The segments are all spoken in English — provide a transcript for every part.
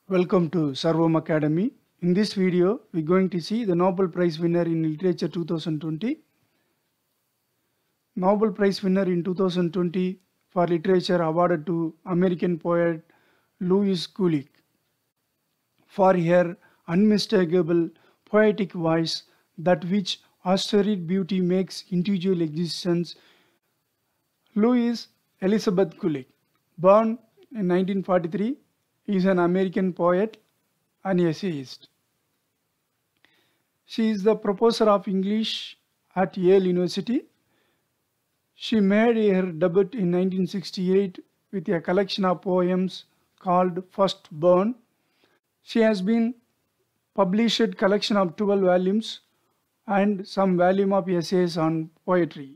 Welcome to Sarvam Academy. In this video, we're going to see the Nobel Prize winner in Literature 2020. Nobel Prize winner in 2020 for Literature awarded to American poet Louise Gulick for her unmistakable poetic voice, that which austere beauty makes individual existence. Louise Elizabeth Gulick, born in 1943, is an American poet and essayist. She is the professor of English at Yale University. She made her debut in 1968 with a collection of poems called First Born. She has been published collection of 12 volumes and some volume of essays on poetry.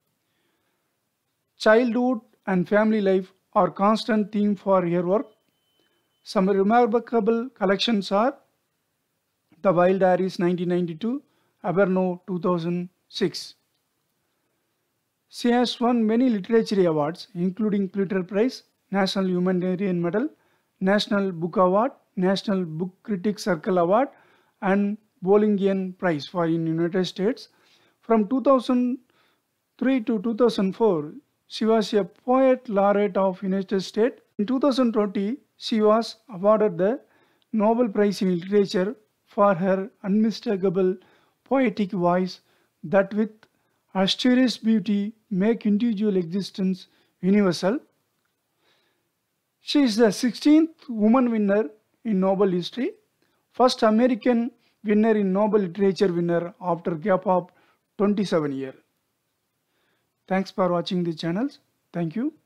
Childhood and family life are constant theme for her work. Some remarkable collections are The Wild Diaries 1992, Aberno 2006. She has won many literary awards including Pulitzer Prize, National Humanitarian Medal, National Book Award, National Book Critics Circle Award and Bowlingian Prize for in United States. From 2003 to 2004, she was a Poet Laureate of United States. In 2020, she was awarded the Nobel Prize in Literature for her unmistakable poetic voice that with austere beauty make individual existence universal. She is the 16th woman winner in Nobel history, first American winner in Nobel Literature winner after a gap of 27 years. Thanks for watching the channels. Thank you.